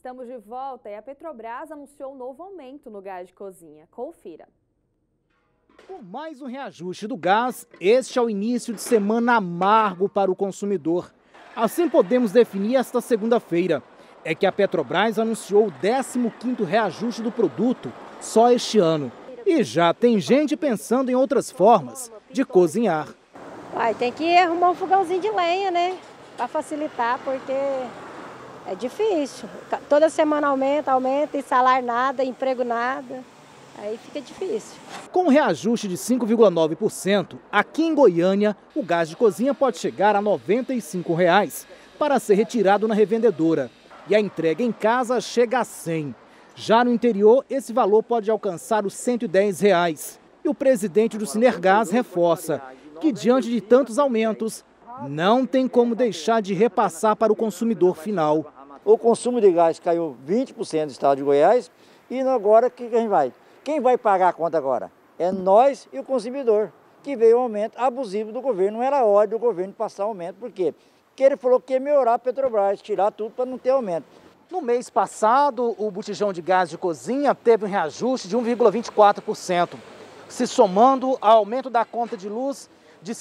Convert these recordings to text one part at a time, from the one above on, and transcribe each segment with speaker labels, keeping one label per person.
Speaker 1: Estamos de volta e a Petrobras anunciou um novo aumento no gás de cozinha. Confira.
Speaker 2: Com mais um reajuste do gás, este é o início de semana amargo para o consumidor. Assim podemos definir esta segunda-feira. É que a Petrobras anunciou o 15º reajuste do produto só este ano. E já tem gente pensando em outras formas de cozinhar.
Speaker 3: Tem que arrumar um fogãozinho de lenha, né? Para facilitar, porque é difícil. Toda semana aumenta, e salário nada, emprego nada. Aí fica difícil.
Speaker 2: Com um reajuste de 5,9%, aqui em Goiânia, o gás de cozinha pode chegar a R$ 95 para ser retirado na revendedora. E a entrega em casa chega a R$ 100. Já no interior, esse valor pode alcançar os R$ 110. E o presidente do Sinergás reforça que, diante de tantos aumentos, não tem como deixar de repassar para o consumidor final.
Speaker 4: O consumo de gás caiu 20% no estado de Goiás e agora quem vai pagar a conta agora? É nós e o consumidor, que veio o aumento abusivo do governo. Não era hora do governo passar aumento, por quê? Porque ele falou que ia melhorar a Petrobras, tirar tudo para não ter aumento.
Speaker 2: No mês passado, o botijão de gás de cozinha teve um reajuste de 1,24%, se somando ao aumento da conta de luz de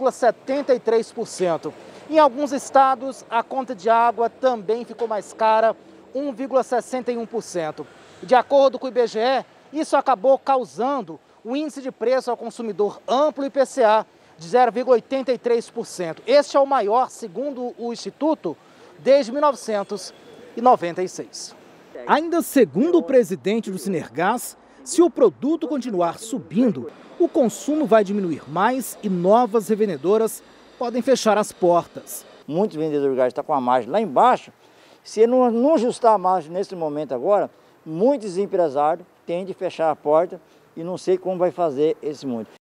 Speaker 2: 5,73%. Em alguns estados, a conta de água também ficou mais cara, 1,61%. De acordo com o IBGE, isso acabou causando um índice de preço ao consumidor amplo IPCA de 0,83%. Este é o maior, segundo o Instituto, desde 1996. Ainda segundo o presidente do Sinergás, se o produto continuar subindo, o consumo vai diminuir mais e novas revendedoras podem fechar as portas.
Speaker 4: Muitos vendedores de gás estão com a margem lá embaixo. Se ele não ajustar a margem nesse momento agora, muitos empresários têm de fechar a porta e não sei como vai fazer esse mundo.